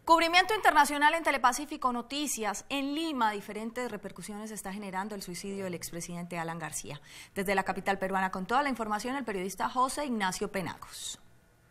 Cubrimiento internacional en Telepacífico Noticias. En Lima, diferentes repercusiones está generando el suicidio del expresidente Alan García. Desde la capital peruana, con toda la información, el periodista José Ignacio Penagos.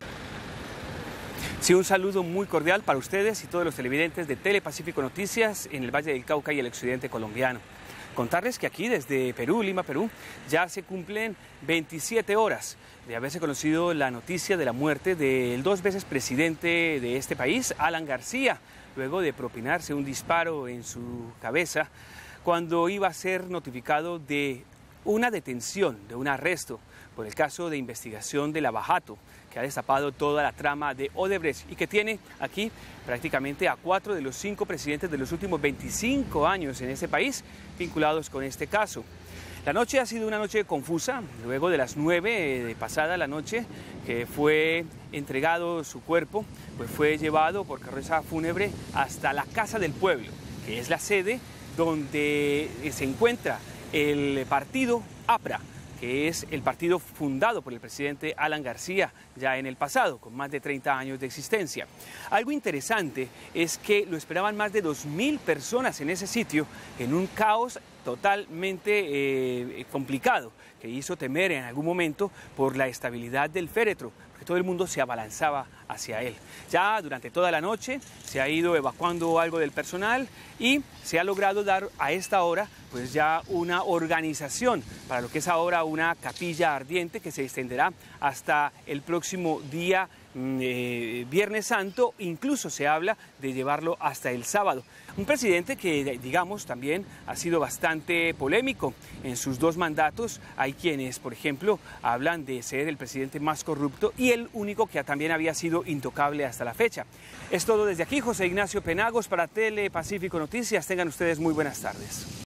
Sí, un saludo muy cordial para ustedes y todos los televidentes de Telepacífico Noticias en el Valle del Cauca y el occidente colombiano. Contarles que aquí desde Perú, Lima, Perú, ya se cumplen 27 horas de haberse conocido la noticia de la muerte del 2 veces presidente de este país, Alan García, luego de propinarse un disparo en su cabeza cuando iba a ser notificado de una detención, de un arresto por el caso de investigación de Lavajato, que ha destapado toda la trama de Odebrecht y que tiene aquí prácticamente a 4 de los 5 presidentes de los últimos 25 años en este país vinculados con este caso. La noche ha sido una noche confusa, luego de las 9 de pasada la noche que fue entregado su cuerpo, pues fue llevado por carroza fúnebre hasta la Casa del Pueblo, que es la sede donde se encuentra el partido APRA, que es el partido fundado por el presidente Alan García ya en el pasado, con más de 30 años de existencia. Algo interesante es que lo esperaban más de 2.000 personas en ese sitio, en un caos totalmente complicado, que hizo temer en algún momento por la estabilidad del féretro, porque todo el mundo se abalanzaba hacia él. Ya durante toda la noche se ha ido evacuando algo del personal y se ha logrado dar a esta hora pues ya una organización para lo que es ahora una capilla ardiente que se extenderá hasta el próximo día Viernes Santo, incluso se habla de llevarlo hasta el sábado. Un presidente que, digamos, también ha sido bastante polémico en sus 2 mandatos. Hay quienes, por ejemplo, hablan de ser el presidente más corrupto y el único que también había sido intocable hasta la fecha. Es todo desde aquí, José Ignacio Penagos para Telepacífico Noticias. Tengan ustedes muy buenas tardes.